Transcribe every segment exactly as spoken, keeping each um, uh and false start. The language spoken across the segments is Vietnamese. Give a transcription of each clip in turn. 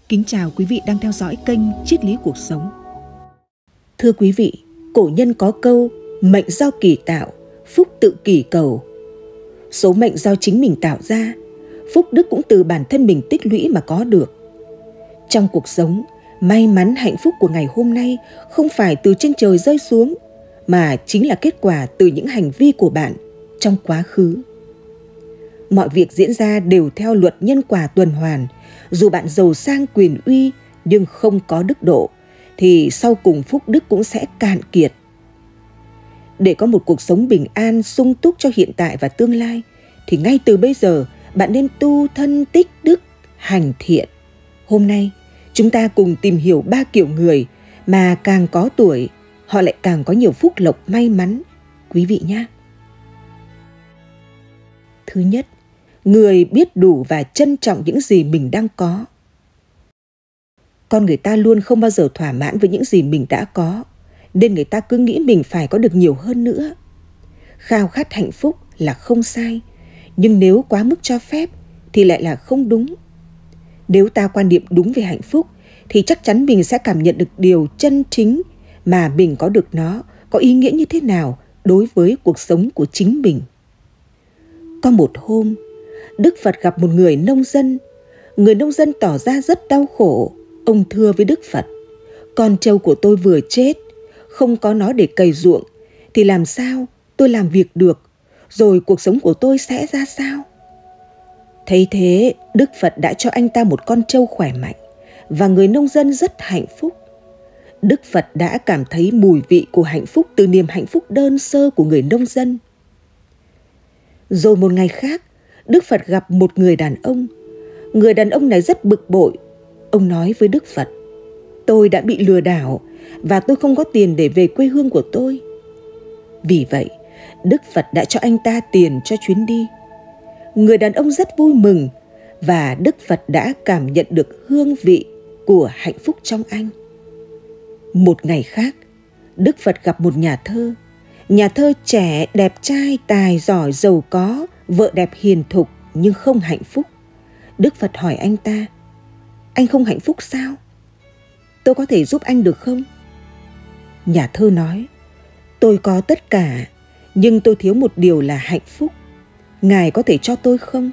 Kính chào quý vị đang theo dõi kênh Triết lý cuộc sống. Thưa quý vị, cổ nhân có câu mệnh do kỳ tạo, phúc tự kỷ cầu. Số mệnh do chính mình tạo ra, phúc đức cũng từ bản thân mình tích lũy mà có được. Trong cuộc sống, may mắn hạnh phúc của ngày hôm nay không phải từ trên trời rơi xuống, mà chính là kết quả từ những hành vi của bạn trong quá khứ. Mọi việc diễn ra đều theo luật nhân quả tuần hoàn. Dù bạn giàu sang quyền uy nhưng không có đức độ, thì sau cùng phúc đức cũng sẽ cạn kiệt. Để có một cuộc sống bình an, sung túc cho hiện tại và tương lai, thì ngay từ bây giờ bạn nên tu thân tích đức, hành thiện. Hôm nay, chúng ta cùng tìm hiểu ba kiểu người mà càng có tuổi, họ lại càng có nhiều phúc lộc may mắn, quý vị nhé. Thứ nhất, người biết đủ và trân trọng những gì mình đang có. Con người ta luôn không bao giờ thỏa mãn với những gì mình đã có, nên người ta cứ nghĩ mình phải có được nhiều hơn nữa. Khao khát hạnh phúc là không sai, nhưng nếu quá mức cho phép thì lại là không đúng. Nếu ta quan niệm đúng về hạnh phúc, thì chắc chắn mình sẽ cảm nhận được điều chân chính mà mình có được nó có ý nghĩa như thế nào đối với cuộc sống của chính mình. Có một hôm, Đức Phật gặp một người nông dân. Người nông dân tỏ ra rất đau khổ. Ông thưa với Đức Phật: con trâu của tôi vừa chết, không có nó để cày ruộng, thì làm sao tôi làm việc được, rồi cuộc sống của tôi sẽ ra sao? Thấy thế, Đức Phật đã cho anh ta một con trâu khỏe mạnh, và người nông dân rất hạnh phúc. Đức Phật đã cảm thấy mùi vị của hạnh phúc từ niềm hạnh phúc đơn sơ của người nông dân. Rồi một ngày khác, Đức Phật gặp một người đàn ông. Người đàn ông này rất bực bội. Ông nói với Đức Phật: tôi đã bị lừa đảo và tôi không có tiền để về quê hương của tôi. Vì vậy, Đức Phật đã cho anh ta tiền cho chuyến đi. Người đàn ông rất vui mừng, và Đức Phật đã cảm nhận được hương vị của hạnh phúc trong anh. Một ngày khác, Đức Phật gặp một nhà thơ. Nhà thơ trẻ, đẹp trai, tài giỏi, giàu có, vợ đẹp hiền thục nhưng không hạnh phúc. Đức Phật hỏi anh ta: anh không hạnh phúc sao? Tôi có thể giúp anh được không? Nhà thơ nói: tôi có tất cả, nhưng tôi thiếu một điều là hạnh phúc. Ngài có thể cho tôi không?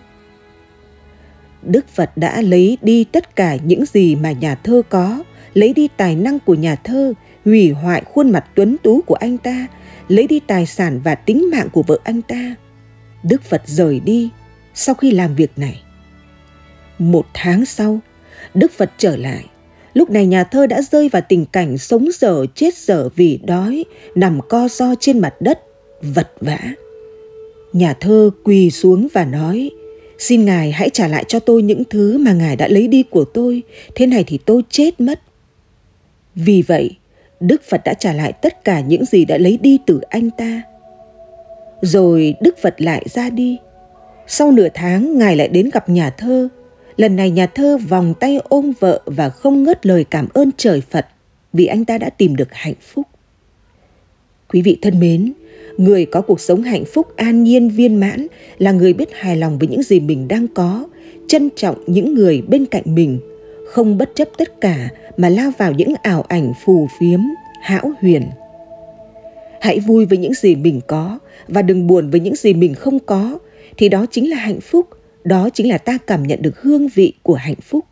Đức Phật đã lấy đi tất cả những gì mà nhà thơ có, lấy đi tài năng của nhà thơ, hủy hoại khuôn mặt tuấn tú của anh ta, lấy đi tài sản và tính mạng của vợ anh ta. Đức Phật rời đi sau khi làm việc này. Một tháng sau, Đức Phật trở lại. Lúc này nhà thơ đã rơi vào tình cảnh sống dở chết dở vì đói, nằm co ro trên mặt đất, vật vã. Nhà thơ quỳ xuống và nói: xin Ngài hãy trả lại cho tôi những thứ mà Ngài đã lấy đi của tôi, thế này thì tôi chết mất. Vì vậy, Đức Phật đã trả lại tất cả những gì đã lấy đi từ anh ta. Rồi Đức Phật lại ra đi. Sau nửa tháng, Ngài lại đến gặp nhà thơ. Lần này nhà thơ vòng tay ôm vợ và không ngớt lời cảm ơn trời Phật vì anh ta đã tìm được hạnh phúc. Quý vị thân mến, người có cuộc sống hạnh phúc an nhiên viên mãn là người biết hài lòng với những gì mình đang có, trân trọng những người bên cạnh mình, không bất chấp tất cả mà lao vào những ảo ảnh phù phiếm, hão huyền. Hãy vui với những gì mình có và đừng buồn với những gì mình không có, thì đó chính là hạnh phúc, đó chính là ta cảm nhận được hương vị của hạnh phúc.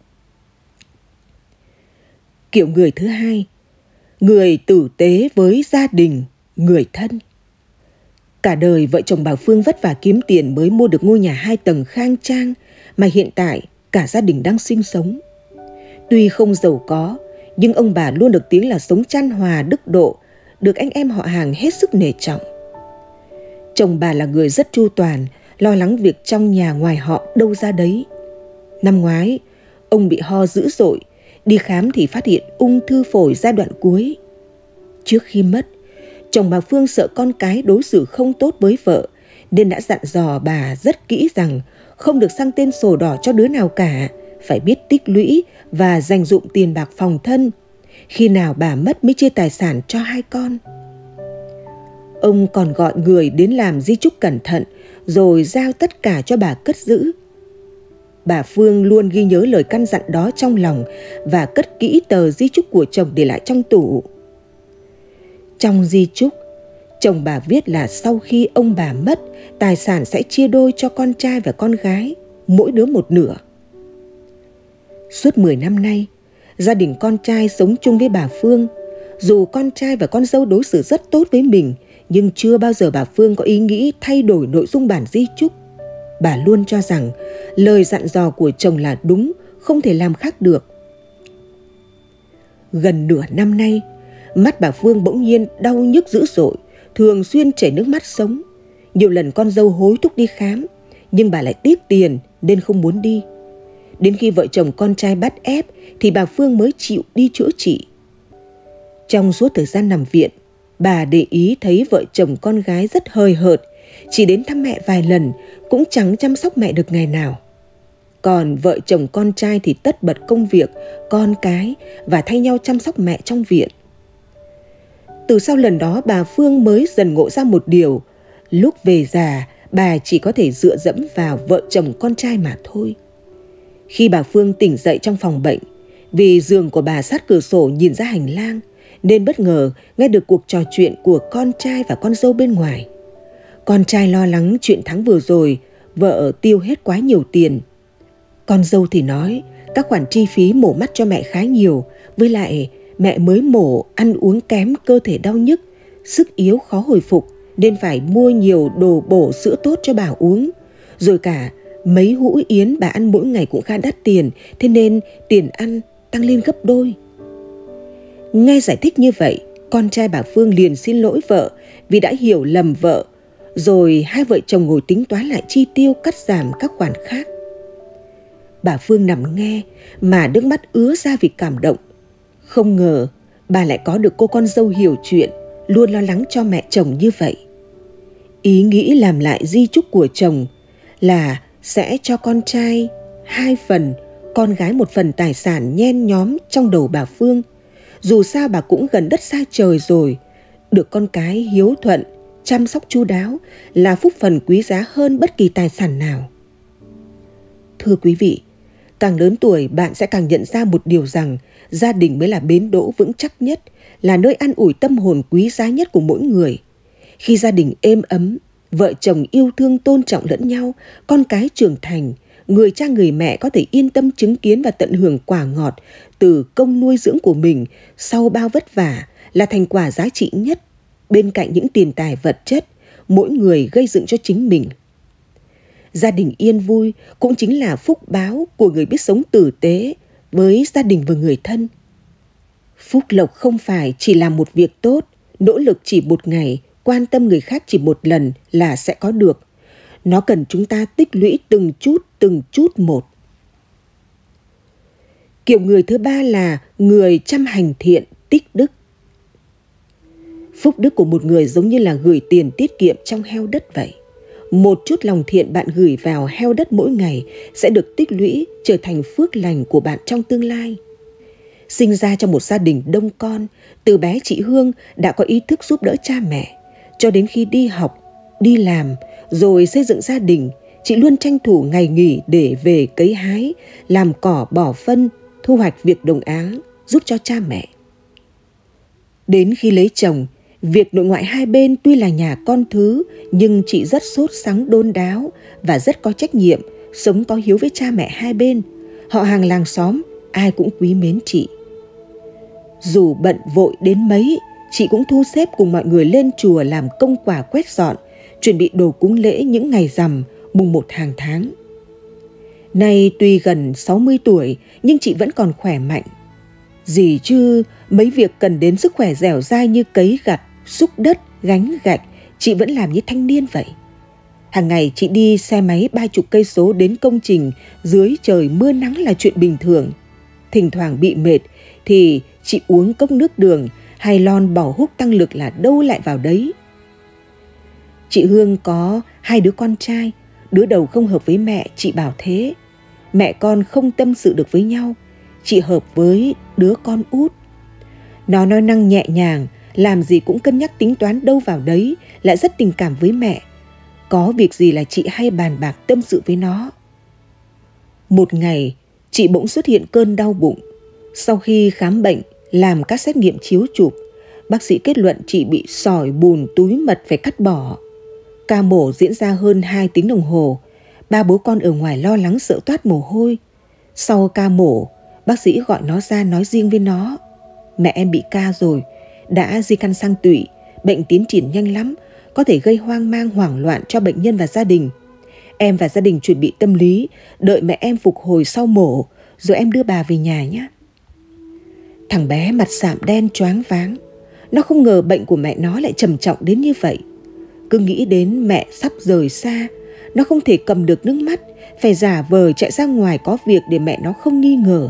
Kiểu người thứ hai, người tử tế với gia đình, người thân. Cả đời vợ chồng bà Phương vất vả kiếm tiền mới mua được ngôi nhà hai tầng khang trang mà hiện tại cả gia đình đang sinh sống. Tuy không giàu có, nhưng ông bà luôn được tiếng là sống chan hòa đức độ, được anh em họ hàng hết sức nể trọng. Chồng bà là người rất chu toàn, lo lắng việc trong nhà ngoài họ đâu ra đấy. Năm ngoái, ông bị ho dữ dội, đi khám thì phát hiện ung thư phổi giai đoạn cuối. Trước khi mất, chồng bà Phương sợ con cái đối xử không tốt với vợ, nên đã dặn dò bà rất kỹ rằng không được sang tên sổ đỏ cho đứa nào cả, phải biết tích lũy và dành dụm tiền bạc phòng thân. Khi nào bà mất mới chia tài sản cho hai con. Ông còn gọi người đến làm di chúc cẩn thận, rồi giao tất cả cho bà cất giữ. Bà Phương luôn ghi nhớ lời căn dặn đó trong lòng và cất kỹ tờ di chúc của chồng để lại trong tủ. Trong di chúc, chồng bà viết là sau khi ông bà mất, tài sản sẽ chia đôi cho con trai và con gái, mỗi đứa một nửa. Suốt mười năm nay, gia đình con trai sống chung với bà Phương. Dù con trai và con dâu đối xử rất tốt với mình, nhưng chưa bao giờ bà Phương có ý nghĩ thay đổi nội dung bản di chúc. Bà luôn cho rằng lời dặn dò của chồng là đúng, không thể làm khác được. Gần nửa năm nay, mắt bà Phương bỗng nhiên đau nhức dữ dội, thường xuyên chảy nước mắt sống. Nhiều lần con dâu hối thúc đi khám, nhưng bà lại tiếc tiền nên không muốn đi. Đến khi vợ chồng con trai bắt ép thì bà Phương mới chịu đi chữa trị. Trong suốt thời gian nằm viện, bà để ý thấy vợ chồng con gái rất hời hợt, chỉ đến thăm mẹ vài lần, cũng chẳng chăm sóc mẹ được ngày nào. Còn vợ chồng con trai thì tất bật công việc, con cái và thay nhau chăm sóc mẹ trong viện. Từ sau lần đó bà Phương mới dần ngộ ra một điều, lúc về già bà chỉ có thể dựa dẫm vào vợ chồng con trai mà thôi. Khi bà Phương tỉnh dậy trong phòng bệnh, vì giường của bà sát cửa sổ nhìn ra hành lang, nên bất ngờ nghe được cuộc trò chuyện của con trai và con dâu bên ngoài. Con trai lo lắng chuyện tháng vừa rồi vợ tiêu hết quá nhiều tiền. Con dâu thì nói các khoản chi phí mổ mắt cho mẹ khá nhiều, với lại mẹ mới mổ, ăn uống kém, cơ thể đau nhức, sức yếu khó hồi phục nên phải mua nhiều đồ bổ sữa tốt cho bà uống. Rồi cả mấy hũ yến bà ăn mỗi ngày cũng khá đắt tiền, thế nên tiền ăn tăng lên gấp đôi. Nghe giải thích như vậy, con trai bà Phương liền xin lỗi vợ vì đã hiểu lầm vợ. Rồi hai vợ chồng ngồi tính toán lại chi tiêu, cắt giảm các khoản khác. Bà Phương nằm nghe mà nước mắt ứa ra vì cảm động. Không ngờ bà lại có được cô con dâu hiểu chuyện, luôn lo lắng cho mẹ chồng như vậy. Ý nghĩ làm lại di chúc của chồng là sẽ cho con trai hai phần, con gái một phần tài sản nhen nhóm trong đầu bà Phương. Dù sao bà cũng gần đất xa trời rồi, được con cái hiếu thuận, chăm sóc chu đáo là phúc phần quý giá hơn bất kỳ tài sản nào. Thưa quý vị, càng lớn tuổi bạn sẽ càng nhận ra một điều rằng gia đình mới là bến đỗ vững chắc nhất, là nơi an ủi tâm hồn quý giá nhất của mỗi người. Khi gia đình êm ấm, vợ chồng yêu thương tôn trọng lẫn nhau, con cái trưởng thành, người cha người mẹ có thể yên tâm chứng kiến và tận hưởng quả ngọt từ công nuôi dưỡng của mình sau bao vất vả, là thành quả giá trị nhất bên cạnh những tiền tài vật chất mỗi người gây dựng cho chính mình. Gia đình yên vui cũng chính là phúc báo của người biết sống tử tế với gia đình và người thân. Phúc lộc không phải chỉ làm một việc tốt, nỗ lực chỉ một ngày, quan tâm người khác chỉ một lần là sẽ có được. Nó cần chúng ta tích lũy từng chút, từng chút một. Kiểu người thứ ba là người chăm hành thiện, tích đức. Phúc đức của một người giống như là gửi tiền tiết kiệm trong heo đất vậy. Một chút lòng thiện bạn gửi vào heo đất mỗi ngày sẽ được tích lũy trở thành phước lành của bạn trong tương lai. Sinh ra trong một gia đình đông con, từ bé chị Hương đã có ý thức giúp đỡ cha mẹ. Cho đến khi đi học, đi làm, rồi xây dựng gia đình, chị luôn tranh thủ ngày nghỉ để về cấy hái, làm cỏ bỏ phân, thu hoạch việc đồng áng, giúp cho cha mẹ. Đến khi lấy chồng, việc nội ngoại hai bên tuy là nhà con thứ, nhưng chị rất sốt sắng đôn đáo và rất có trách nhiệm, sống có hiếu với cha mẹ hai bên. Họ hàng làng xóm, ai cũng quý mến chị. Dù bận vội đến mấy, chị cũng thu xếp cùng mọi người lên chùa làm công quả quét dọn, chuẩn bị đồ cúng lễ những ngày rằm, mùng một hàng tháng. Nay tuy gần sáu mươi tuổi, nhưng chị vẫn còn khỏe mạnh. Gì chứ mấy việc cần đến sức khỏe dẻo dai như cấy gặt, xúc đất, gánh gạch, chị vẫn làm như thanh niên vậy. Hàng ngày chị đi xe máy ba chục cây số đến công trình dưới trời mưa nắng là chuyện bình thường. Thỉnh thoảng bị mệt thì chị uống cốc nước đường hay lon bỏ húc tăng lực là đâu lại vào đấy. Chị Hương có hai đứa con trai, đứa đầu không hợp với mẹ, chị bảo thế. Mẹ con không tâm sự được với nhau, chị hợp với đứa con út. Nó nói năng nhẹ nhàng, làm gì cũng cân nhắc tính toán đâu vào đấy, lại rất tình cảm với mẹ. Có việc gì là chị hay bàn bạc tâm sự với nó. Một ngày, chị bỗng xuất hiện cơn đau bụng. Sau khi khám bệnh, làm các xét nghiệm chiếu chụp, bác sĩ kết luận chị bị sỏi bùn túi mật phải cắt bỏ. Ca mổ diễn ra hơn hai tiếng đồng hồ. Ba bố con ở ngoài lo lắng sợ toát mồ hôi. Sau ca mổ, bác sĩ gọi nó ra nói riêng với nó. Mẹ em bị ca rồi, đã di căn sang tụy, bệnh tiến triển nhanh lắm, có thể gây hoang mang hoảng loạn cho bệnh nhân và gia đình. Em và gia đình chuẩn bị tâm lý, đợi mẹ em phục hồi sau mổ, rồi em đưa bà về nhà nhé. Thằng bé mặt sạm đen choáng váng. Nó không ngờ bệnh của mẹ nó lại trầm trọng đến như vậy. Cứ nghĩ đến mẹ sắp rời xa, nó không thể cầm được nước mắt, phải giả vờ chạy ra ngoài có việc để mẹ nó không nghi ngờ.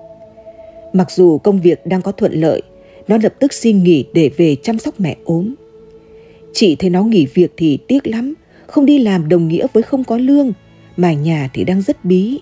Mặc dù công việc đang có thuận lợi, nó lập tức xin nghỉ để về chăm sóc mẹ ốm. Chị thấy nó nghỉ việc thì tiếc lắm, không đi làm đồng nghĩa với không có lương, mà nhà thì đang rất bí.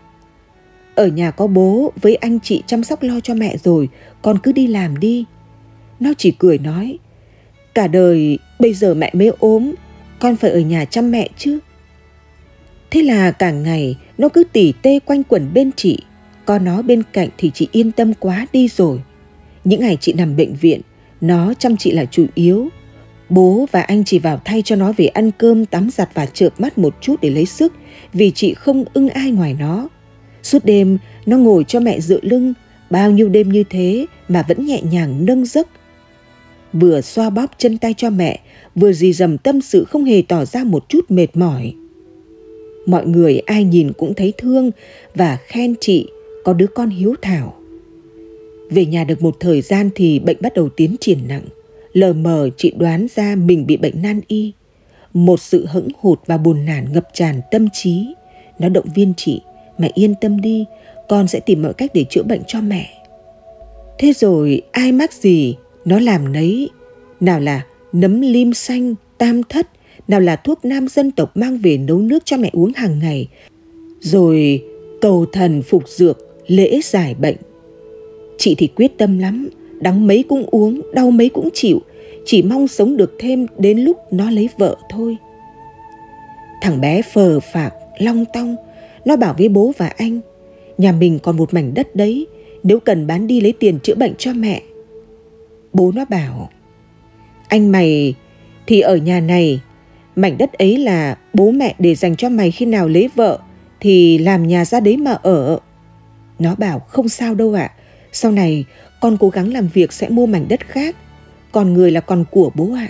Ở nhà có bố với anh chị chăm sóc lo cho mẹ rồi, con cứ đi làm đi. Nó chỉ cười nói, cả đời bây giờ mẹ mới ốm, con phải ở nhà chăm mẹ chứ. Thế là cả ngày nó cứ tỉ tê quanh quẩn bên chị, có nó bên cạnh thì chị yên tâm quá đi rồi. Những ngày chị nằm bệnh viện, nó chăm chị là chủ yếu. Bố và anh chỉ vào thay cho nó về ăn cơm, tắm giặt và chợp mắt một chút để lấy sức, vì chị không ưng ai ngoài nó. Suốt đêm nó ngồi cho mẹ dựa lưng, bao nhiêu đêm như thế mà vẫn nhẹ nhàng nâng giấc. Vừa xoa bóp chân tay cho mẹ, vừa rì rầm tâm sự không hề tỏ ra một chút mệt mỏi. Mọi người ai nhìn cũng thấy thương và khen chị có đứa con hiếu thảo. Về nhà được một thời gian thì bệnh bắt đầu tiến triển nặng. Lờ mờ chị đoán ra mình bị bệnh nan y. Một sự hững hụt và buồn nản ngập tràn tâm trí. Nó động viên chị, mẹ yên tâm đi, con sẽ tìm mọi cách để chữa bệnh cho mẹ. Thế rồi ai mắc gì, nó làm nấy. Nào là nấm lim xanh, tam thất, nào là thuốc nam dân tộc mang về nấu nước cho mẹ uống hàng ngày. Rồi cầu thần phục dược, lễ giải bệnh. Chị thì quyết tâm lắm, đắng mấy cũng uống, đau mấy cũng chịu, chỉ mong sống được thêm đến lúc nó lấy vợ thôi. Thằng bé phờ phạc, long tong, nó bảo với bố và anh, nhà mình còn một mảnh đất đấy, nếu cần bán đi lấy tiền chữa bệnh cho mẹ. Bố nó bảo, anh mày thì ở nhà này, mảnh đất ấy là bố mẹ để dành cho mày khi nào lấy vợ thì làm nhà ra đấy mà ở. Nó bảo không sao đâu ạ, sau này con cố gắng làm việc sẽ mua mảnh đất khác, còn người là còn của bố ạ.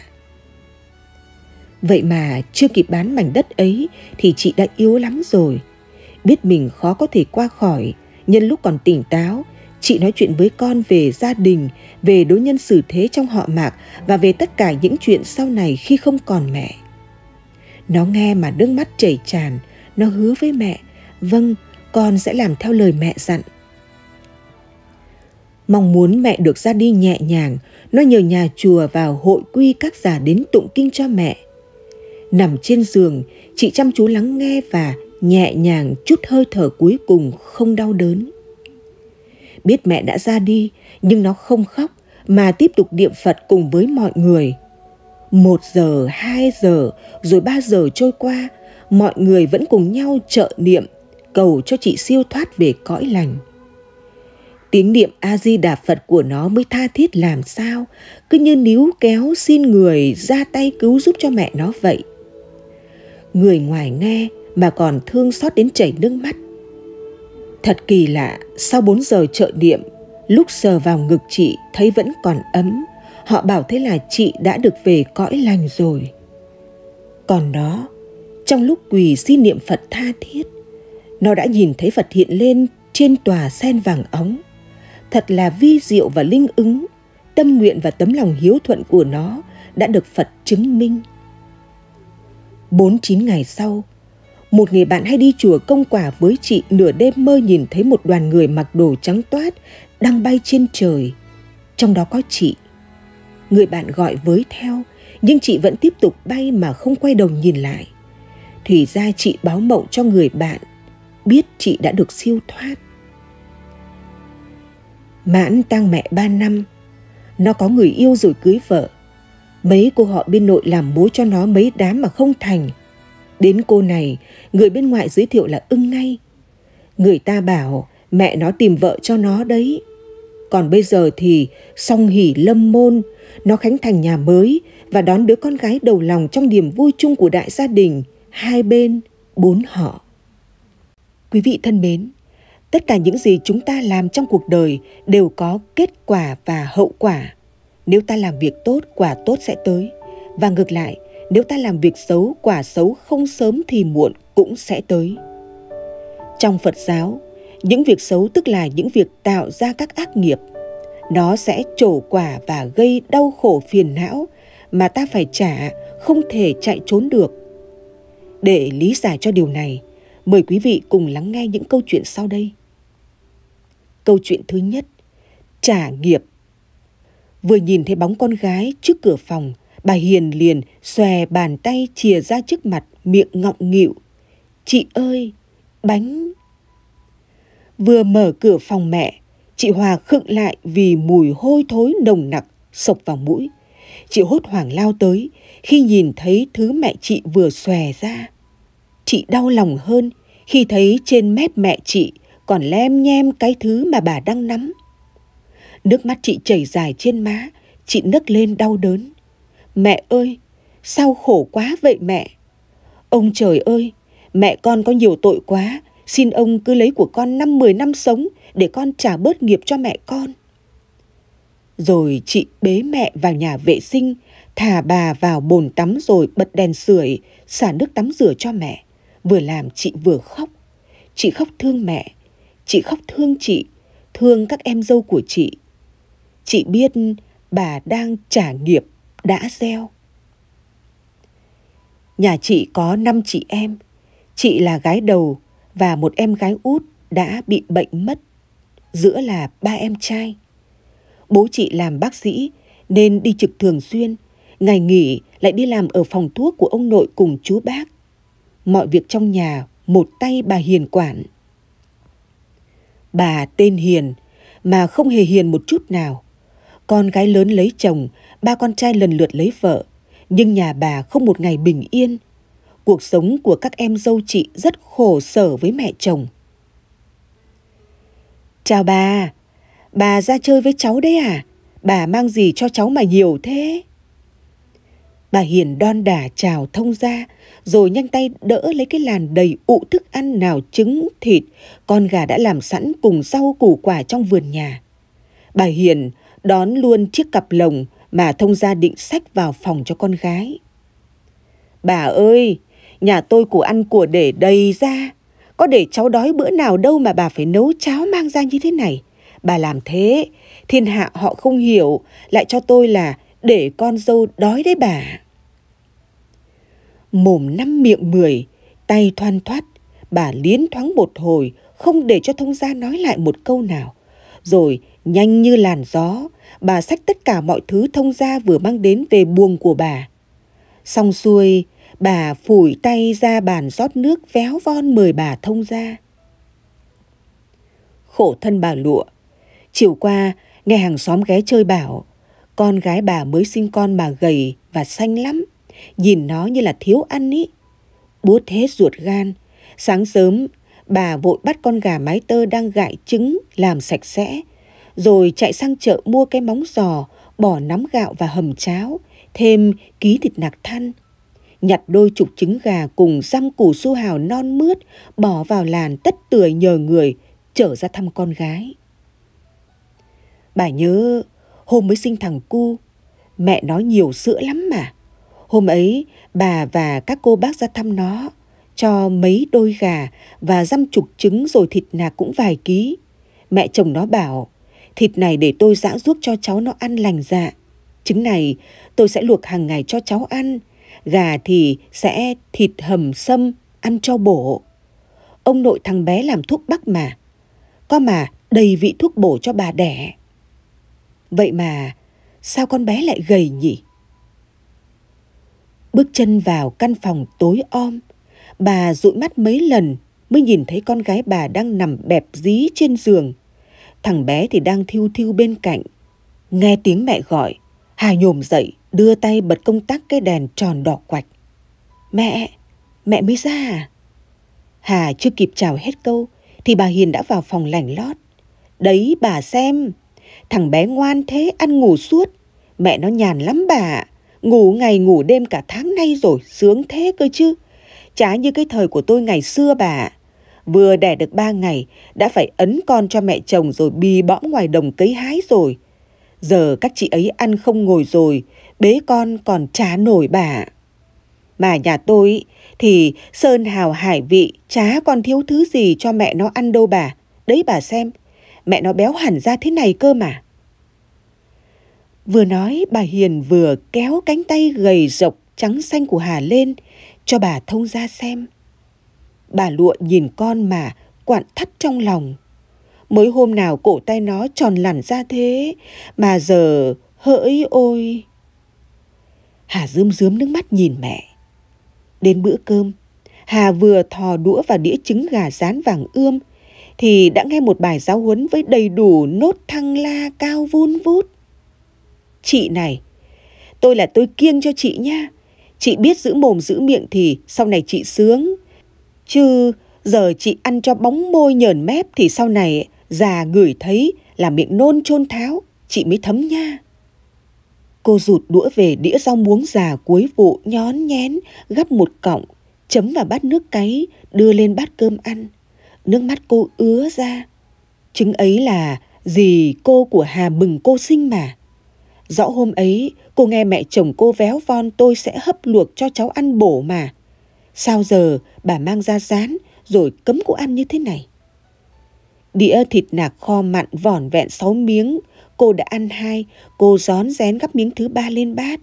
Vậy mà chưa kịp bán mảnh đất ấy thì chị đã yếu lắm rồi. Biết mình khó có thể qua khỏi, nhân lúc còn tỉnh táo, chị nói chuyện với con về gia đình, về đối nhân xử thế trong họ Mạc và về tất cả những chuyện sau này khi không còn mẹ. Nó nghe mà nước mắt chảy tràn, nó hứa với mẹ, vâng, con sẽ làm theo lời mẹ dặn. Mong muốn mẹ được ra đi nhẹ nhàng, nó nhờ nhà chùa vào hội quy các già đến tụng kinh cho mẹ. Nằm trên giường, chị chăm chú lắng nghe và nhẹ nhàng chút hơi thở cuối cùng không đau đớn. Biết mẹ đã ra đi, nhưng nó không khóc mà tiếp tục niệm Phật cùng với mọi người. Một giờ, hai giờ, rồi ba giờ trôi qua, mọi người vẫn cùng nhau trợ niệm, cầu cho chị siêu thoát về cõi lành. Tiếng niệm A-di-đà Phật của nó mới tha thiết làm sao, cứ như níu kéo xin người ra tay cứu giúp cho mẹ nó vậy. Người ngoài nghe mà còn thương xót đến chảy nước mắt. Thật kỳ lạ, sau bốn giờ trợ niệm, lúc sờ vào ngực chị thấy vẫn còn ấm, họ bảo thế là chị đã được về cõi lành rồi. Còn nó, trong lúc quỳ xin niệm Phật tha thiết, nó đã nhìn thấy Phật hiện lên trên tòa sen vàng óng. Thật là vi diệu và linh ứng, tâm nguyện và tấm lòng hiếu thuận của nó đã được Phật chứng minh. Bốn chín ngày sau, một người bạn hay đi chùa công quả với chị nửa đêm mơ nhìn thấy một đoàn người mặc đồ trắng toát đang bay trên trời. Trong đó có chị. Người bạn gọi với theo, nhưng chị vẫn tiếp tục bay mà không quay đầu nhìn lại. Thì ra chị báo mộng cho người bạn, biết chị đã được siêu thoát. Mãn tang mẹ ba năm, nó có người yêu rồi cưới vợ. Mấy cô họ bên nội làm bố cho nó mấy đám mà không thành. Đến cô này, người bên ngoại giới thiệu là ưng ngay. Người ta bảo mẹ nó tìm vợ cho nó đấy. Còn bây giờ thì song hỷ lâm môn, nó khánh thành nhà mới và đón đứa con gái đầu lòng trong niềm vui chung của đại gia đình, hai bên, bốn họ. Quý vị thân mến, tất cả những gì chúng ta làm trong cuộc đời đều có kết quả và hậu quả. Nếu ta làm việc tốt, quả tốt sẽ tới. Và ngược lại, nếu ta làm việc xấu, quả xấu không sớm thì muộn cũng sẽ tới. Trong Phật giáo, những việc xấu tức là những việc tạo ra các ác nghiệp. Nó sẽ trổ quả và gây đau khổ phiền não mà ta phải trả, không thể chạy trốn được. Để lý giải cho điều này, mời quý vị cùng lắng nghe những câu chuyện sau đây. Câu chuyện thứ nhất, trả nghiệp. Vừa nhìn thấy bóng con gái trước cửa phòng, bà Hiền liền xòe bàn tay chìa ra trước mặt, miệng ngọng nghịu. Chị ơi, bánh. Vừa mở cửa phòng mẹ, chị Hòa khựng lại vì mùi hôi thối nồng nặc xộc vào mũi. Chị hốt hoảng lao tới khi nhìn thấy thứ mẹ chị vừa xòe ra. Chị đau lòng hơn khi thấy trên mép mẹ chị còn lem nhem cái thứ mà bà đang nắm. Nước mắt chị chảy dài trên má, chị nấc lên đau đớn. Mẹ ơi, sao khổ quá vậy mẹ? Ông trời ơi, mẹ con có nhiều tội quá, xin ông cứ lấy của con năm mười năm sống để con trả bớt nghiệp cho mẹ con. Rồi chị bế mẹ vào nhà vệ sinh, thả bà vào bồn tắm rồi bật đèn sưởi, xả nước tắm rửa cho mẹ. Vừa làm chị vừa khóc. Chị khóc thương mẹ, chị khóc thương chị, thương các em dâu của chị. Chị biết bà đang trả nghiệp đã gieo. Nhà chị có năm chị em. Chị là gái đầu và một em gái út đã bị bệnh mất. Giữa là ba em trai. Bố chị làm bác sĩ nên đi trực thường xuyên. Ngày nghỉ lại đi làm ở phòng thuốc của ông nội cùng chú bác. Mọi việc trong nhà một tay bà Hiền quản. Bà tên Hiền mà không hề hiền một chút nào. Con gái lớn lấy chồng, ba con trai lần lượt lấy vợ. Nhưng nhà bà không một ngày bình yên. Cuộc sống của các em dâu chị rất khổ sở với mẹ chồng. Chào bà, bà ra chơi với cháu đấy à? Bà mang gì cho cháu mà nhiều thế? Bà Hiền đon đả chào thông ra, rồi nhanh tay đỡ lấy cái làn đầy ụ thức ăn nào trứng, thịt, con gà đã làm sẵn cùng rau củ quả trong vườn nhà. Bà Hiền đón luôn chiếc cặp lồng mà thông gia định xách vào phòng cho con gái. Bà ơi, nhà tôi của ăn của để đầy ra. Có để cháu đói bữa nào đâu mà bà phải nấu cháo mang ra như thế này. Bà làm thế, thiên hạ họ không hiểu, lại cho tôi là để con dâu đói đấy bà. Mồm năm miệng mười, tay thoăn thoắt, bà liến thoáng một hồi, không để cho thông gia nói lại một câu nào. Rồi nhanh như làn gió, bà xách tất cả mọi thứ thông gia vừa mang đến về buồng của bà. Xong xuôi, bà phủi tay ra bàn rót nước véo von mời bà thông gia. Khổ thân bà Lụa, chiều qua nghe hàng xóm ghé chơi bảo, con gái bà mới sinh con mà gầy và xanh lắm, nhìn nó như là thiếu ăn ý. Buốt hết ruột gan. Sáng sớm, bà vội bắt con gà mái tơ đang gại trứng làm sạch sẽ, rồi chạy sang chợ mua cái móng giò, bỏ nắm gạo và hầm cháo, thêm ký thịt nạc thăn. Nhặt đôi chục trứng gà cùng răm củ su hào non mướt, bỏ vào làn tất tưởi nhờ người, chở ra thăm con gái. Bà nhớ hôm mới sinh thằng cu, mẹ nó nhiều sữa lắm mà. Hôm ấy, bà và các cô bác ra thăm nó, cho mấy đôi gà và dăm chục trứng rồi thịt nạc cũng vài ký. Mẹ chồng nó bảo, thịt này để tôi giã ruốc cho cháu nó ăn lành dạ. Trứng này tôi sẽ luộc hàng ngày cho cháu ăn. Gà thì sẽ thịt hầm sâm, ăn cho bổ. Ông nội thằng bé làm thuốc bắc mà. Có mà đầy vị thuốc bổ cho bà đẻ. Vậy mà sao con bé lại gầy nhỉ? Bước chân vào căn phòng tối om, bà dụi mắt mấy lần mới nhìn thấy con gái bà đang nằm bẹp dí trên giường. Thằng bé thì đang thiu thiu bên cạnh. Nghe tiếng mẹ gọi, Hà nhổm dậy, đưa tay bật công tắc cái đèn tròn đỏ quạch. Mẹ, mẹ mới ra à? Hà chưa kịp chào hết câu thì bà Hiền đã vào phòng lành lót. Đấy bà xem, thằng bé ngoan thế, ăn ngủ suốt. Mẹ nó nhàn lắm bà ạ. Ngủ ngày ngủ đêm cả tháng nay rồi, sướng thế cơ chứ. Chả như cái thời của tôi ngày xưa bà ạ. Vừa đẻ được ba ngày, đã phải ấn con cho mẹ chồng rồi bì bõm ngoài đồng cấy hái rồi. Giờ các chị ấy ăn không ngồi rồi, bế con còn chả nổi bà ạ. Mà nhà tôi ý, thì sơn hào hải vị, chả còn thiếu thứ gì cho mẹ nó ăn đâu bà. Đấy bà xem, mẹ nó béo hẳn ra thế này cơ mà. Vừa nói bà Hiền vừa kéo cánh tay gầy rộc trắng xanh của Hà lên cho bà thông ra xem. Bà Lụa nhìn con mà quặn thắt trong lòng. Mới hôm nào cổ tay nó tròn lẳn ra thế, mà giờ hỡi ôi. Hà rơm rớm nước mắt nhìn mẹ. Đến bữa cơm, Hà vừa thò đũa vào đĩa trứng gà rán vàng ươm thì đã nghe một bài giáo huấn với đầy đủ nốt thăng la cao vun vút. Chị này, tôi là tôi kiêng cho chị nha. Chị biết giữ mồm giữ miệng thì sau này chị sướng. Chứ giờ chị ăn cho bóng môi nhờn mép thì sau này già ngửi thấy là miệng nôn chôn tháo, chị mới thấm nha. Cô rụt đũa về đĩa rau muống già cuối vụ nhón nhén, gắp một cọng, chấm vào bát nước cáy, đưa lên bát cơm ăn. Nước mắt cô ứa ra. Chứng ấy là dì cô của Hà mừng cô sinh mà. Rõ hôm ấy cô nghe mẹ chồng cô véo von tôi sẽ hấp luộc cho cháu ăn bổ mà. Sao giờ bà mang ra rán rồi cấm cô ăn như thế này? Đĩa thịt nạc kho mặn vỏn vẹn sáu miếng, cô đã ăn hai, cô rón rén gắp miếng thứ ba lên bát.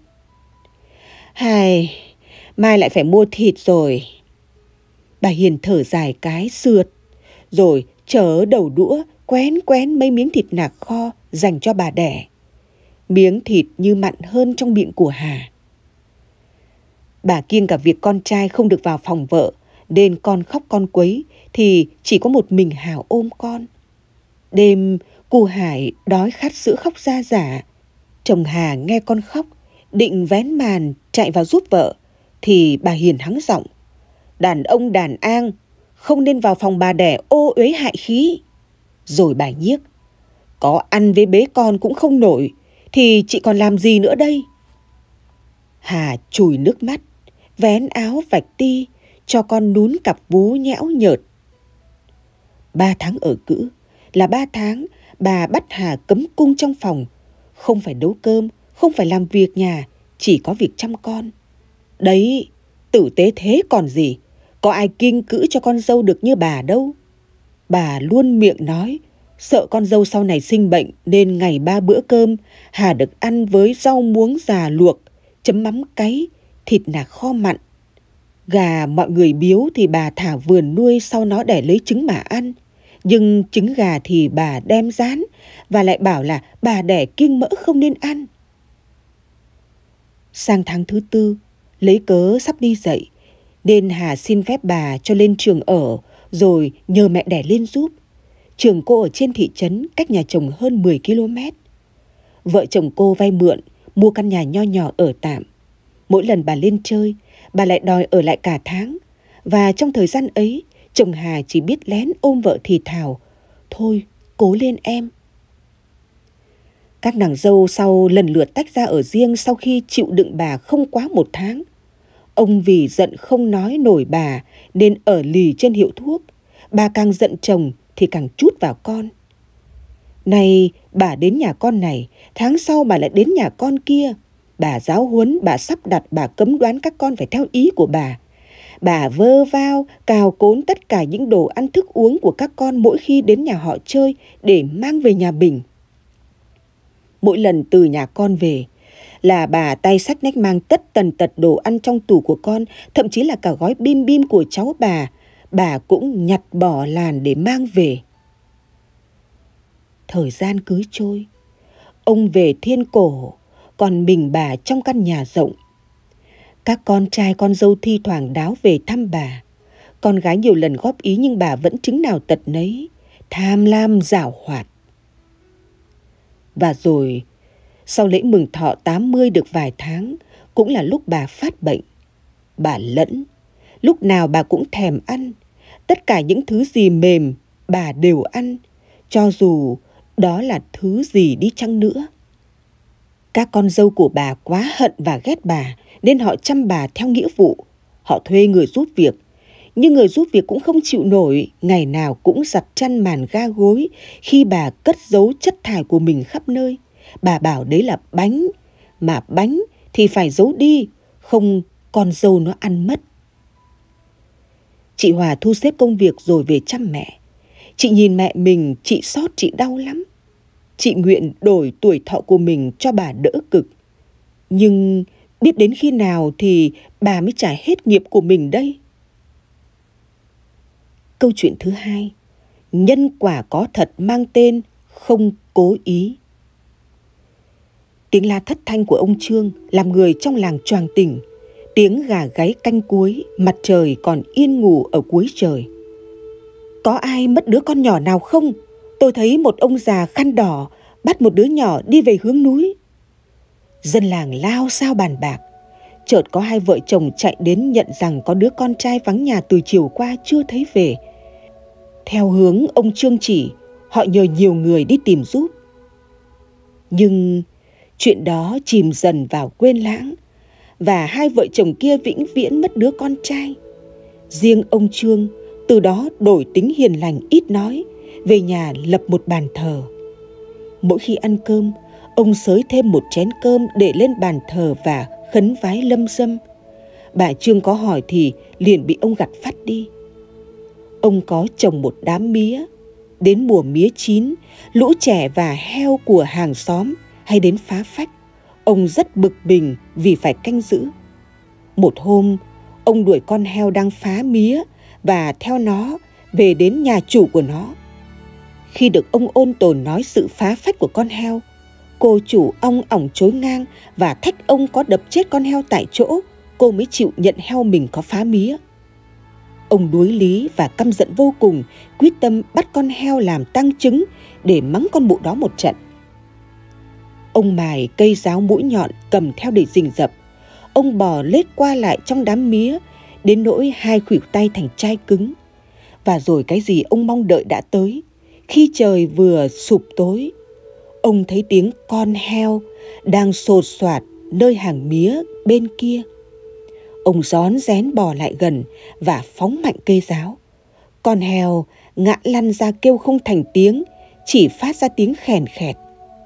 Hài, mai lại phải mua thịt rồi. Bà Hiền thở dài cái sượt, rồi chở đầu đũa quén quén mấy miếng thịt nạc kho dành cho bà đẻ. Miếng thịt như mặn hơn trong miệng của Hà. Bà kiêng cả việc con trai không được vào phòng vợ, nên con khóc con quấy thì chỉ có một mình Hào ôm con. Đêm, cô Hải đói khát sữa khóc ra rả. Chồng Hà nghe con khóc, định vén màn chạy vào giúp vợ, thì bà Hiền hắng giọng. Đàn ông đàn an, không nên vào phòng bà đẻ ô uế hại khí. Rồi bà nhiếc. Có ăn với bế con cũng không nổi, thì chị còn làm gì nữa đây? Hà chùi nước mắt, vén áo vạch ti, cho con nún cặp vú nhẽo nhợt. Ba tháng ở cữ là ba tháng bà bắt Hà cấm cung trong phòng, không phải nấu cơm, không phải làm việc nhà, chỉ có việc chăm con. Đấy, tử tế thế còn gì, có ai kiêng cữ cho con dâu được như bà đâu. Bà luôn miệng nói, sợ con dâu sau này sinh bệnh nên ngày ba bữa cơm Hà được ăn với rau muống già luộc, chấm mắm cáy, thịt nạc kho mặn. Gà mọi người biếu thì bà thả vườn nuôi sau nó để lấy trứng mà ăn. Nhưng trứng gà thì bà đem rán và lại bảo là bà đẻ kiêng mỡ không nên ăn. Sang tháng thứ tư, lấy cớ sắp đi dạy, nên Hà xin phép bà cho lên trường ở, rồi nhờ mẹ đẻ lên giúp. Trường cô ở trên thị trấn, cách nhà chồng hơn mười ki lô mét. Vợ chồng cô vay mượn, mua căn nhà nho nhỏ ở tạm. Mỗi lần bà lên chơi, bà lại đòi ở lại cả tháng. Và trong thời gian ấy, chồng Hà chỉ biết lén ôm vợ thì thào, thôi, cố lên em. Các nàng dâu sau lần lượt tách ra ở riêng sau khi chịu đựng bà không quá một tháng. Ông vì giận không nói nổi bà nên ở lì trên hiệu thuốc. Bà càng giận chồng thì càng trút vào con. Nay bà đến nhà con này, tháng sau bà lại đến nhà con kia. Bà giáo huấn, bà sắp đặt, bà cấm đoán các con phải theo ý của bà. Bà vơ vao, cào cốn tất cả những đồ ăn thức uống của các con mỗi khi đến nhà họ chơi để mang về nhà mình. Mỗi lần từ nhà con về là bà tay xách nách mang tất tần tật đồ ăn trong tủ của con, thậm chí là cả gói bim bim của cháu bà, bà cũng nhặt bỏ làn để mang về. Thời gian cứ trôi, ông về thiên cổ, còn mình bà trong căn nhà rộng. Các con trai con dâu thi thoảng đáo về thăm bà. Con gái nhiều lần góp ý nhưng bà vẫn chứng nào tật nấy, tham lam giảo hoạt. Và rồi, sau lễ mừng thọ tám mươi được vài tháng, cũng là lúc bà phát bệnh. Bà lẫn, lúc nào bà cũng thèm ăn. Tất cả những thứ gì mềm, bà đều ăn, cho dù đó là thứ gì đi chăng nữa. Các con dâu của bà quá hận và ghét bà, nên họ chăm bà theo nghĩa vụ. Họ thuê người giúp việc, nhưng người giúp việc cũng không chịu nổi, ngày nào cũng giặt chăn màn ga gối khi bà cất giấu chất thải của mình khắp nơi. Bà bảo đấy là bánh, mà bánh thì phải giấu đi, không con dâu nó ăn mất. Chị Hòa thu xếp công việc rồi về chăm mẹ. Chị nhìn mẹ mình, chị xót, chị đau lắm. Chị nguyện đổi tuổi thọ của mình cho bà đỡ cực. Nhưng biết đến khi nào thì bà mới trả hết nghiệp của mình đây? Câu chuyện thứ hai, nhân quả có thật mang tên không cố ý. Tiếng la thất thanh của ông Trương làm người trong làng choàng tỉnh. Tiếng gà gáy canh cuối, mặt trời còn yên ngủ ở cuối trời. Có ai mất đứa con nhỏ nào không? Tôi thấy một ông già khăn đỏ bắt một đứa nhỏ đi về hướng núi. Dân làng lao xao bàn bạc. Chợt có hai vợ chồng chạy đến nhận rằng có đứa con trai vắng nhà từ chiều qua chưa thấy về. Theo hướng ông Trương chỉ, họ nhờ nhiều người đi tìm giúp. Nhưng chuyện đó chìm dần vào quên lãng, và hai vợ chồng kia vĩnh viễn mất đứa con trai. Riêng ông Trương từ đó đổi tính hiền lành ít nói, về nhà lập một bàn thờ. Mỗi khi ăn cơm, ông xới thêm một chén cơm để lên bàn thờ và khấn vái lâm dâm. Bà Trương có hỏi thì liền bị ông gặt phắt đi. Ông có trồng một đám mía. Đến mùa mía chín, lũ trẻ và heo của hàng xóm hay đến phá phách. Ông rất bực mình vì phải canh giữ. Một hôm, ông đuổi con heo đang phá mía và theo nó về đến nhà chủ của nó. Khi được ông ôn tồn nói sự phá phách của con heo, cô chủ ong ỏng chối ngang và thách ông có đập chết con heo tại chỗ, cô mới chịu nhận heo mình có phá mía. Ông đuối lý và căm giận vô cùng, quyết tâm bắt con heo làm tang chứng để mắng con mụ đó một trận. Ông mài cây giáo mũi nhọn cầm theo để rình rập. Ông bò lết qua lại trong đám mía, đến nỗi hai khuỷu tay thành chai cứng. Và rồi cái gì ông mong đợi đã tới. Khi trời vừa sụp tối, ông thấy tiếng con heo đang sột soạt nơi hàng mía bên kia. Ông rón rén bò lại gần và phóng mạnh cây giáo. Con heo ngã lăn ra kêu không thành tiếng, chỉ phát ra tiếng khèn khẹt.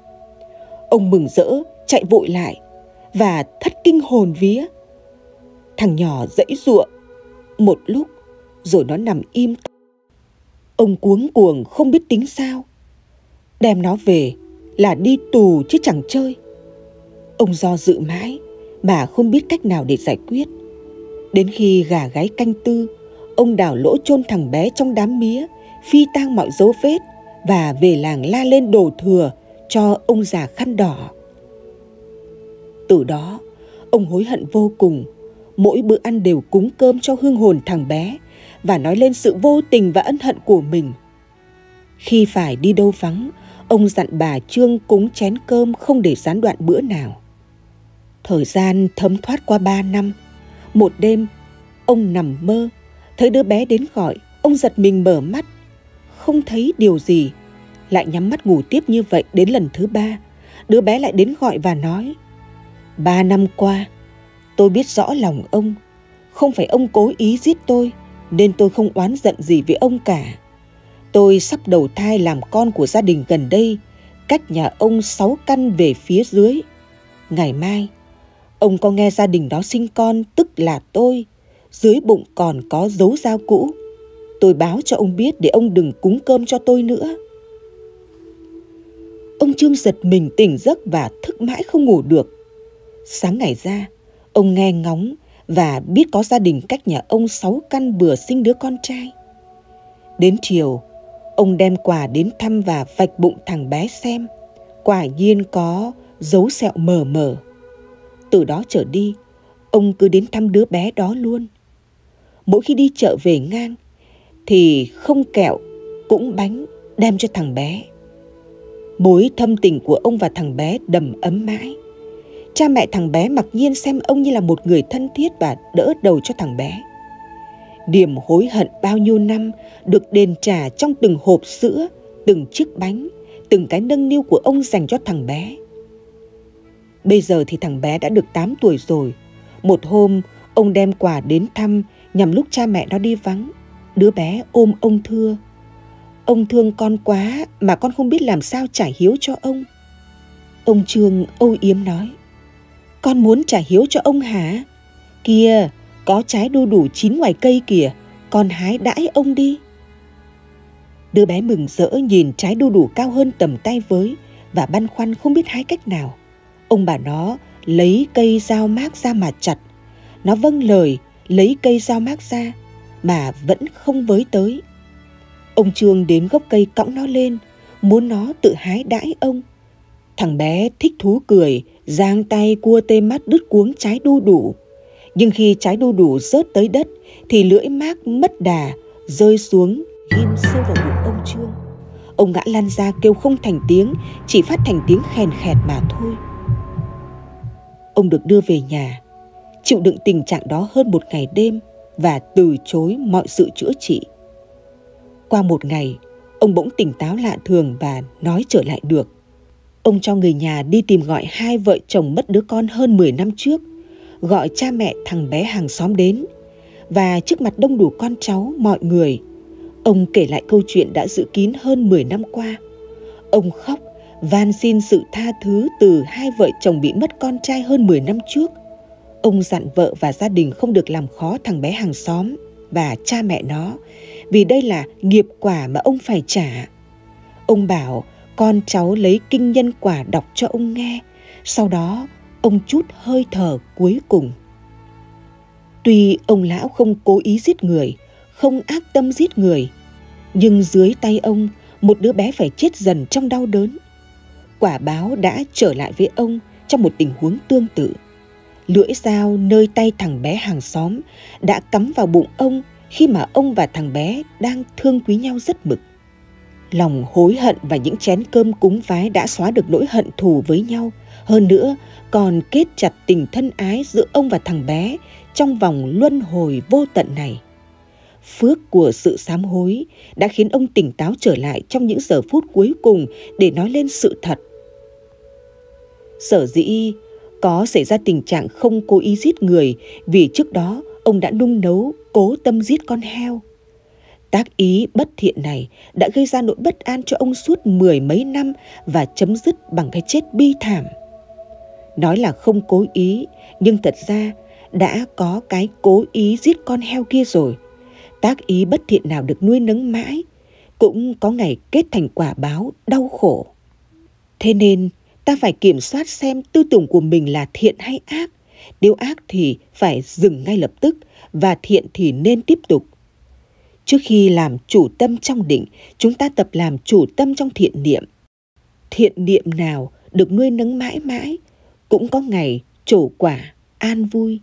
Ông mừng rỡ chạy vội lại và thất kinh hồn vía. Thằng nhỏ giãy giụa một lúc rồi nó nằm im. Ông cuống cuồng không biết tính sao. Đem nó về là đi tù chứ chẳng chơi. Ông do dự mãi mà không biết cách nào để giải quyết. Đến khi gà gáy canh tư, ông đào lỗ chôn thằng bé trong đám mía, phi tang mọi dấu vết và về làng la lên đổ thừa cho ông già khăn đỏ. Từ đó, ông hối hận vô cùng. Mỗi bữa ăn đều cúng cơm cho hương hồn thằng bé và nói lên sự vô tình và ân hận của mình. Khi phải đi đâu vắng, ông dặn bà Trương cúng chén cơm không để gián đoạn bữa nào. Thời gian thấm thoát qua ba năm. Một đêm, ông nằm mơ, thấy đứa bé đến gọi. Ông giật mình mở mắt, không thấy điều gì. Lại nhắm mắt ngủ tiếp như vậy đến lần thứ ba. Đứa bé lại đến gọi và nói: Ba năm qua, tôi biết rõ lòng ông. Không phải ông cố ý giết tôi, nên tôi không oán giận gì với ông cả. Tôi sắp đầu thai làm con của gia đình gần đây, cách nhà ông sáu căn về phía dưới. Ngày mai, ông có nghe gia đình đó sinh con, tức là tôi, dưới bụng còn có dấu dao cũ. Tôi báo cho ông biết để ông đừng cúng cơm cho tôi nữa. Ông Trương giật mình tỉnh giấc và thức mãi không ngủ được. Sáng ngày ra, ông nghe ngóng và biết có gia đình cách nhà ông sáu căn vừa sinh đứa con trai. Đến chiều, ông đem quà đến thăm và vạch bụng thằng bé xem. Quả nhiên có dấu sẹo mờ mờ. Từ đó trở đi, ông cứ đến thăm đứa bé đó luôn. Mỗi khi đi chợ về ngang, thì không kẹo cũng bánh đem cho thằng bé. Mối thâm tình của ông và thằng bé đầm ấm mãi. Cha mẹ thằng bé mặc nhiên xem ông như là một người thân thiết và đỡ đầu cho thằng bé. Niềm hối hận bao nhiêu năm được đền trả trong từng hộp sữa, từng chiếc bánh, từng cái nâng niu của ông dành cho thằng bé. Bây giờ thì thằng bé đã được tám tuổi rồi. Một hôm, ông đem quà đến thăm nhằm lúc cha mẹ nó đi vắng. Đứa bé ôm ông thưa: "Ông thương con quá mà con không biết làm sao trả hiếu cho ông." Ông Trương âu yếm nói: "Con muốn trả hiếu cho ông hả? Kìa, có trái đu đủ chín ngoài cây kìa, con hái đãi ông đi." Đứa bé mừng rỡ nhìn trái đu đủ cao hơn tầm tay với và băn khoăn không biết hái cách nào. Ông bảo nó lấy cây dao mác ra mà chặt. Nó vâng lời lấy cây dao mác ra mà vẫn không với tới. Ông Trương đến gốc cây cõng nó lên, muốn nó tự hái đãi ông. Thằng bé thích thú cười, giang tay cua tê mắt đứt cuống trái đu đủ. Nhưng khi trái đu đủ rớt tới đất thì lưỡi mác mất đà, rơi xuống ghim sâu vào bụng ông Trương. Ông ngã lăn ra kêu không thành tiếng, chỉ phát thành tiếng khèn khẹt mà thôi. Ông được đưa về nhà, chịu đựng tình trạng đó hơn một ngày đêm và từ chối mọi sự chữa trị. Qua một ngày, ông bỗng tỉnh táo lạ thường và nói trở lại được. Ông cho người nhà đi tìm gọi hai vợ chồng mất đứa con hơn mười năm trước, gọi cha mẹ thằng bé hàng xóm đến, và trước mặt đông đủ con cháu, mọi người, ông kể lại câu chuyện đã giữ kín hơn mười năm qua. Ông khóc, van xin sự tha thứ từ hai vợ chồng bị mất con trai hơn mười năm trước. Ông dặn vợ và gia đình không được làm khó thằng bé hàng xóm và cha mẹ nó, vì đây là nghiệp quả mà ông phải trả. Ông bảo con cháu lấy kinh nhân quả đọc cho ông nghe, sau đó ông trút hơi thở cuối cùng. Tuy ông lão không cố ý giết người, không ác tâm giết người, nhưng dưới tay ông, một đứa bé phải chết dần trong đau đớn. Quả báo đã trở lại với ông trong một tình huống tương tự. Lưỡi dao nơi tay thằng bé hàng xóm đã cắm vào bụng ông khi mà ông và thằng bé đang thương quý nhau rất mực. Lòng hối hận và những chén cơm cúng vái đã xóa được nỗi hận thù với nhau. Hơn nữa, còn kết chặt tình thân ái giữa ông và thằng bé trong vòng luân hồi vô tận này. Phước của sự sám hối đã khiến ông tỉnh táo trở lại trong những giờ phút cuối cùng để nói lên sự thật. Sở dĩ có xảy ra tình trạng không cố ý giết người vì trước đó ông đã nung nấu cố tâm giết con heo. Tác ý bất thiện này đã gây ra nỗi bất an cho ông suốt mười mấy năm và chấm dứt bằng cái chết bi thảm. Nói là không cố ý, nhưng thật ra đã có cái cố ý giết con heo kia rồi. Tác ý bất thiện nào được nuôi nấng mãi cũng có ngày kết thành quả báo đau khổ. Thế nên ta phải kiểm soát xem tư tưởng của mình là thiện hay ác. Nếu ác thì phải dừng ngay lập tức, và thiện thì nên tiếp tục. Trước khi làm chủ tâm trong định, chúng ta tập làm chủ tâm trong thiện niệm. Thiện niệm nào được nuôi nấng mãi mãi, cũng có ngày trổ quả an vui.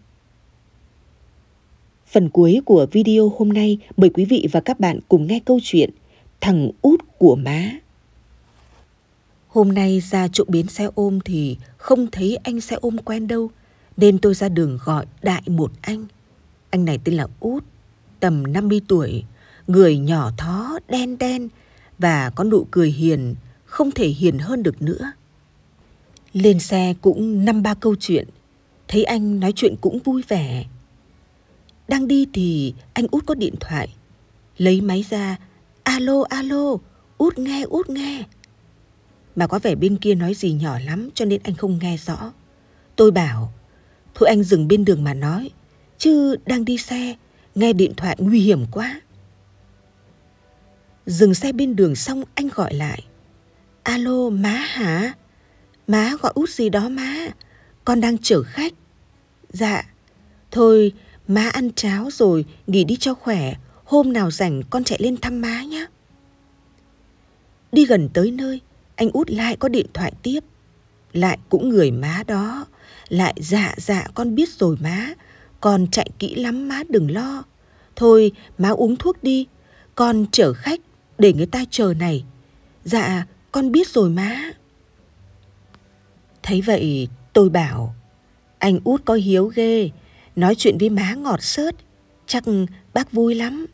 Phần cuối của video hôm nay, mời quý vị và các bạn cùng nghe câu chuyện Thằng út của má. Hôm nay ra chỗ bến xe ôm thì không thấy anh xe ôm quen đâu, nên tôi ra đường gọi đại một anh. Anh này tên là Út, tầm năm mươi tuổi, người nhỏ thó, đen đen và có nụ cười hiền, không thể hiền hơn được nữa. Lên xe cũng năm ba câu chuyện, thấy anh nói chuyện cũng vui vẻ. Đang đi thì anh Út có điện thoại, lấy máy ra, alo alo, Út nghe, Út nghe. Mà có vẻ bên kia nói gì nhỏ lắm cho nên anh không nghe rõ. Tôi bảo, thôi anh dừng bên đường mà nói, chứ đang đi xe, nghe điện thoại nguy hiểm quá. Dừng xe bên đường xong anh gọi lại, alo má hả? Má gọi Út gì đó má, con đang chở khách. Dạ, thôi má ăn cháo rồi nghỉ đi cho khỏe, hôm nào rảnh con chạy lên thăm má nhé. Đi gần tới nơi, anh Út lại có điện thoại tiếp. Lại cũng người má đó, lại dạ dạ con biết rồi má, con chạy kỹ lắm má đừng lo. Thôi má uống thuốc đi, con chở khách để người ta chờ này. Dạ con biết rồi má. Thấy vậy tôi bảo, anh Út có hiếu ghê, nói chuyện với má ngọt xớt, chắc bác vui lắm.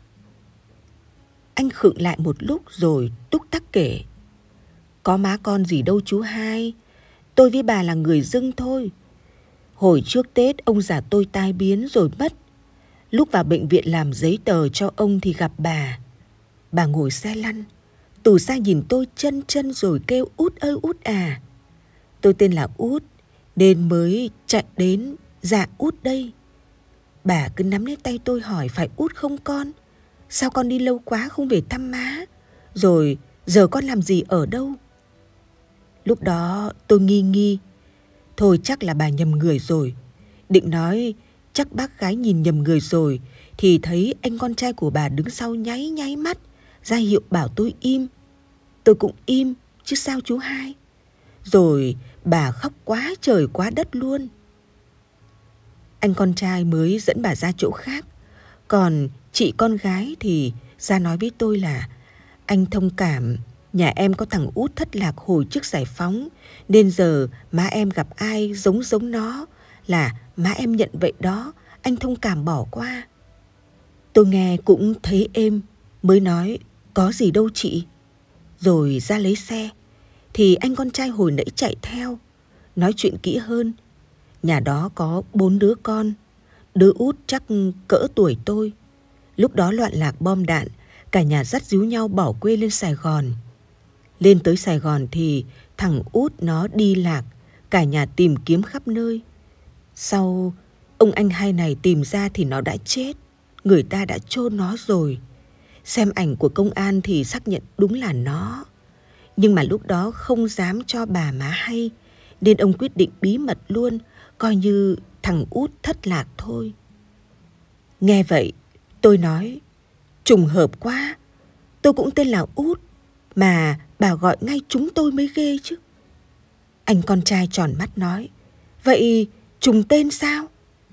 Anh khựng lại một lúc rồi túc tắc kể. Có má con gì đâu chú hai. Tôi với bà là người dưng thôi. Hồi trước Tết ông già tôi tai biến rồi mất. Lúc vào bệnh viện làm giấy tờ cho ông thì gặp bà. Bà ngồi xe lăn, từ xa nhìn tôi chân chân rồi kêu Út ơi Út à. Tôi tên là Út nên mới chạy đến. Dạ Út đây. Bà cứ nắm lấy tay tôi hỏi phải Út không con? Sao con đi lâu quá không về thăm má? Rồi giờ con làm gì ở đâu? Lúc đó tôi nghi nghi. Thôi chắc là bà nhầm người rồi. Định nói chắc bác gái nhìn nhầm người rồi thì thấy anh con trai của bà đứng sau nháy nháy mắt ra hiệu bảo tôi im. Tôi cũng im chứ sao chú hai. Rồi bà khóc quá trời quá đất luôn. Anh con trai mới dẫn bà ra chỗ khác. Còn chị con gái thì ra nói với tôi là anh thông cảm, nhà em có thằng Út thất lạc hồi trước giải phóng, nên giờ má em gặp ai giống giống nó là má em nhận vậy đó, anh thông cảm bỏ qua. Tôi nghe cũng thấy êm, mới nói có gì đâu chị. Rồi ra lấy xe, thì anh con trai hồi nãy chạy theo, nói chuyện kỹ hơn. Nhà đó có bốn đứa con, đứa út chắc cỡ tuổi tôi. Lúc đó loạn lạc bom đạn, cả nhà dắt díu nhau bỏ quê lên Sài Gòn. Lên tới Sài Gòn thì thằng út nó đi lạc, cả nhà tìm kiếm khắp nơi. Sau ông anh hai này tìm ra thì nó đã chết, người ta đã chôn nó rồi. Xem ảnh của công an thì xác nhận đúng là nó. Nhưng mà lúc đó không dám cho bà má hay, nên ông quyết định bí mật luôn, coi như thằng út thất lạc thôi. Nghe vậy, tôi nói, trùng hợp quá, tôi cũng tên là Út, mà bà gọi ngay chúng tôi mới ghê chứ. Anh con trai tròn mắt nói, vậy trùng tên sao?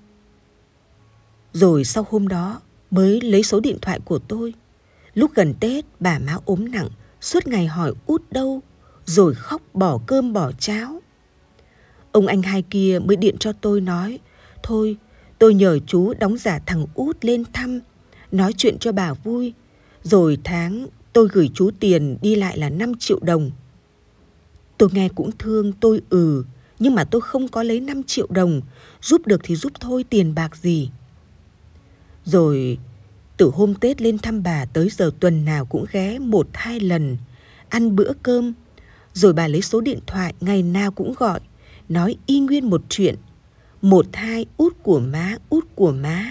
Rồi sau hôm đó mới lấy số điện thoại của tôi. Lúc gần Tết bà má ốm nặng, suốt ngày hỏi Út đâu, rồi khóc bỏ cơm bỏ cháo. Ông anh hai kia mới điện cho tôi nói, thôi tôi nhờ chú đóng giả thằng Út lên thăm, nói chuyện cho bà vui. Rồi tháng tôi gửi chú tiền đi lại là năm triệu đồng. Tôi nghe cũng thương, tôi ừ, nhưng mà tôi không có lấy năm triệu đồng, giúp được thì giúp thôi, tiền bạc gì. Rồi từ hôm Tết lên thăm bà tới giờ tuần nào cũng ghé một hai lần, ăn bữa cơm. Rồi bà lấy số điện thoại ngày nào cũng gọi, nói y nguyên một chuyện, một hai út của má, út của má.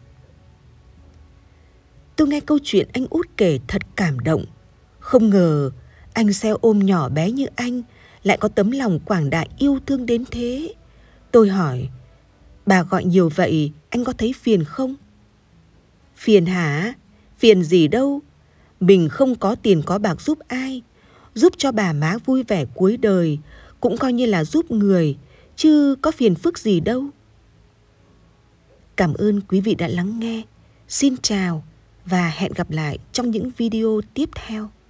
Tôi nghe câu chuyện anh Út kể thật cảm động. Không ngờ anh xe ôm nhỏ bé như anh lại có tấm lòng quảng đại yêu thương đến thế. Tôi hỏi, bà gọi nhiều vậy anh có thấy phiền không? Phiền hả? Phiền gì đâu. Mình không có tiền có bạc giúp ai, giúp cho bà má vui vẻ cuối đời cũng coi như là giúp người, chứ có phiền phức gì đâu. Cảm ơn quý vị đã lắng nghe. Xin chào và hẹn gặp lại trong những video tiếp theo.